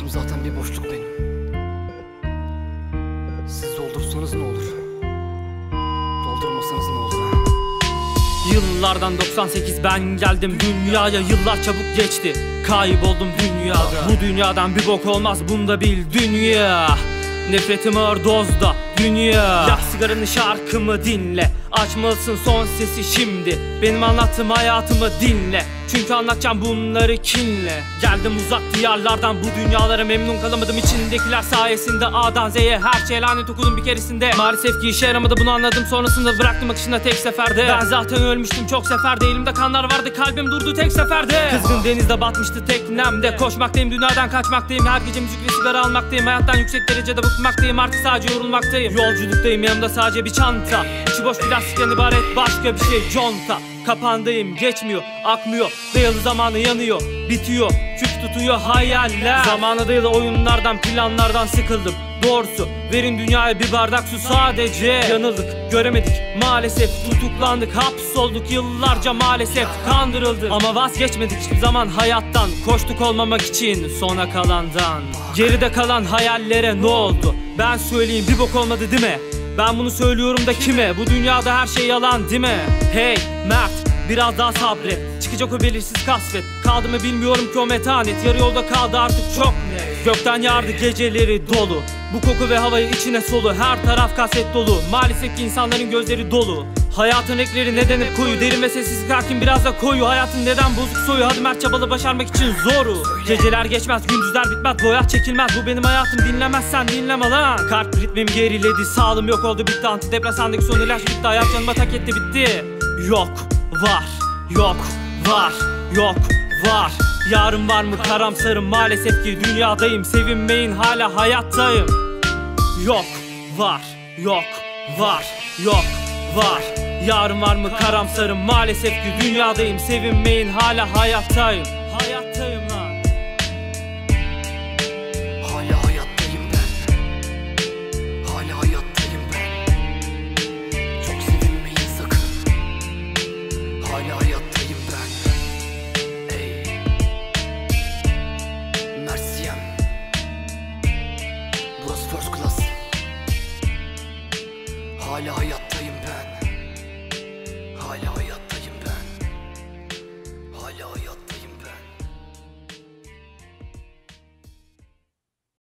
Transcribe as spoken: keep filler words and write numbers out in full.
Hayatım zaten bir boşluk benim. Siz doldursanız ne olur? Doldurmasanız ne olur ha? Yıllardan doksan sekiz ben geldim dünyaya. Yıllar çabuk geçti, kayboldum dünyada. Bu dünyadan bir bok olmaz, bunda bil dünya. Nefretim ağır dozda dünya. Yak sigaranı, şarkımı dinle. Açmalısın son sesi şimdi. Benim anlattığım hayatımı dinle. Çünkü anlatacağım bunları kinle. Geldim uzak diyarlardan, bu dünyalara memnun kalamadım. İçindekiler sayesinde A'dan Z'ye her şey lanet okudum bir keresinde. Maalesef ki işe yaramadı, bunu anladım. Sonrasında bıraktım akışında tek seferde. Ben zaten ölmüştüm çok seferde. Elimde kanlar vardı, kalbim durdu tek seferde. Kızgın denizde batmıştı teknemde. Koşmaktayım, dünyadan kaçmaktayım. Her gece müzik ve sigara almaktayım. Hayattan yüksek derecede bıkmaktayım. Artık sadece yorulmaktayım. Yolculuktayım, yanımda sadece bir çanta. İçi boş plastikten ibaret başka bir şey, conta. Kapandayım, geçmiyor, akmıyor. Dayalı zamanı yanıyor, bitiyor. Küp tutuyor hayaller. Zamana dayalı oyunlardan, planlardan sıkıldım. Doğrusu verin dünyaya bir bardak su sadece. Yanıldık, göremedik maalesef. Tutuklandık, hapsolduk yıllarca maalesef. Kandırıldık ama vazgeçmedik hiçbir zaman hayattan. Koştuk olmamak için sona kalandan. Geride kalan hayallere ne oldu? Ben söyleyeyim, bir bok olmadı değil mi? Ben bunu söylüyorum da kime? Bu dünyada her şey yalan değil mi? Hey Mert, biraz daha sabret. Çıkacak o belirsiz kasvet. Kaldı mı bilmiyorum ki o metanet. Yarı yolda kaldı artık çok net. Gökten yağdı geceleri dolu. Bu koku ve havayı içine solu. Her taraf kaset dolu. Maalesef ki insanların gözleri dolu. Hayatın renkleri neden hep koyu? Derin ve sessizlik hakim, biraz da koyu. Hayatın neden bozuk soyu? Hadi Mert, çabalı başarmak için zoru. Geceler geçmez, gündüzler bitmez, boyat çekilmez. Bu benim hayatım, dinlemezsen dinleme lan. Kalp ritmim geriledi, sağlığım yok oldu bitti. Antidepresandaki son ilaç bitti, hayat canıma tak etti bitti. Yok, var, yok, var, yok, var. Yarın var mı karamsarım, maalesef ki dünyadayım. Sevinmeyin, hala hayattayım. Yok, var, yok, var, yok, var. Yarın var mı karamsarım, maalesef ki dünyadayım. Sevinmeyin, hala hayattayım. Hayattayım lan. Hala hayattayım ben. Hala hayattayım ben. Çok sevinmeyin sakın. Hala hayattayım ben. Ey Mersiyem. Burası first class. Hala hayattayım.